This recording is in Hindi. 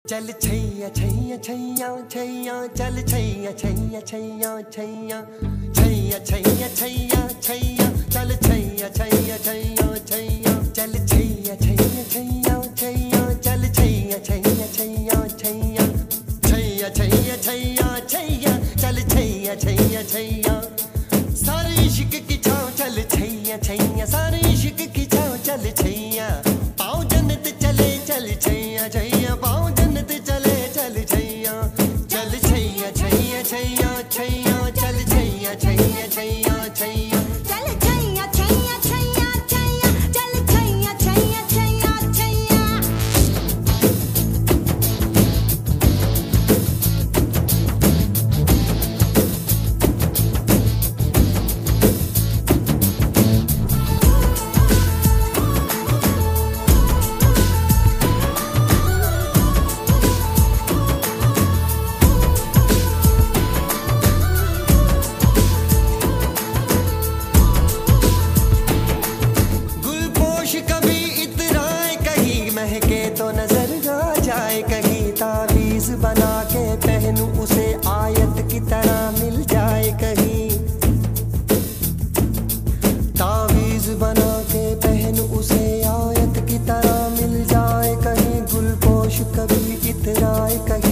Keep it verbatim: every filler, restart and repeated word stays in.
चल छैया छैया छैया छैया चल छैया छैया छैया छैया छैया छैया छैया छैया चल छैया छैया छैया छैया चल छैया छैया छैया छैया चल छैया छैया छैया छैया छैया छैया छैया छैया चल छैया छैया छैया सारे इश्क की छाँव चल छैया छैया सारे इश्क की छाँव चल छैया पाँव जन्नत चले चल छैया छैया पाँव जन्नत चले चल छैया चल छैया छैया छैया छैया चल छैया छैया छैया छैया चल छैया छैया छैया छैया चल छैया छैया छैया छैया कभी इतराए कहीं महके तो नजर आ जाए कहीं तावीज बना के पहनूं उसे आयत की तरह मिल जाए कहीं तावीज बना के पहनूं उसे आयत की तरह मिल जाए कहीं गुलपोश कभी इतराए कहीं